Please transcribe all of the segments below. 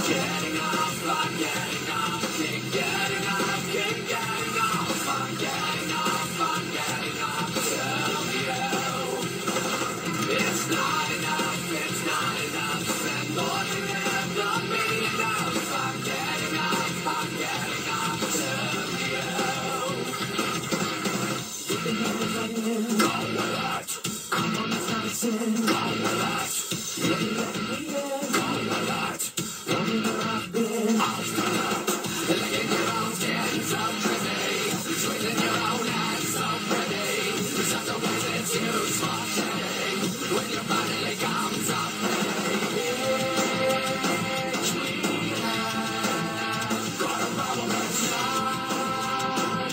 Getting off, I'm getting off, keep getting off, keep getting off. I'm getting off, I'm getting off to you. It's not enough, and more can never be enough. I'm getting off to you. Keeping on running, all of that. I'm on the sunset, all of that. Looking at me, all of that. Wondering where I've been, all of that. Licking your own skin, so pretty. Twiddling your own hands, so pretty. Such a waste, it's you, small shitty. When your finally comes up, bitch, we have got a problem inside.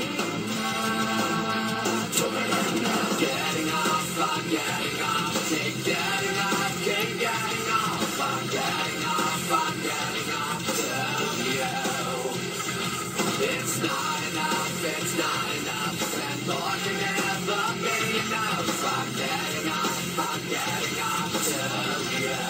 Getting off, I'm getting off, keep getting off, keep getting off. I'm getting off to you. It's not enough, and more can never be enough. I'm getting off to you.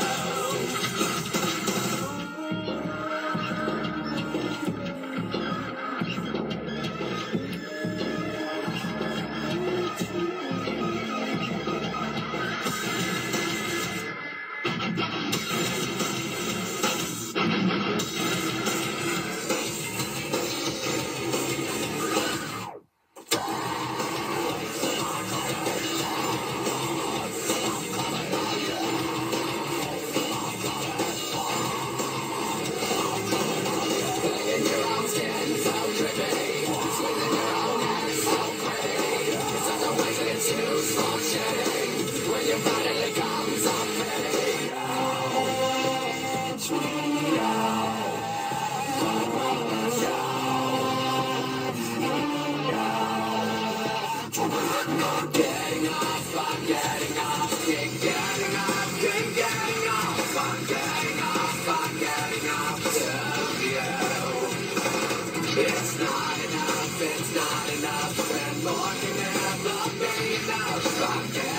Getting off, I'm getting off, keep getting off, keep getting off. I'm getting off to you. It's not enough, and more can never be enough. I'm getting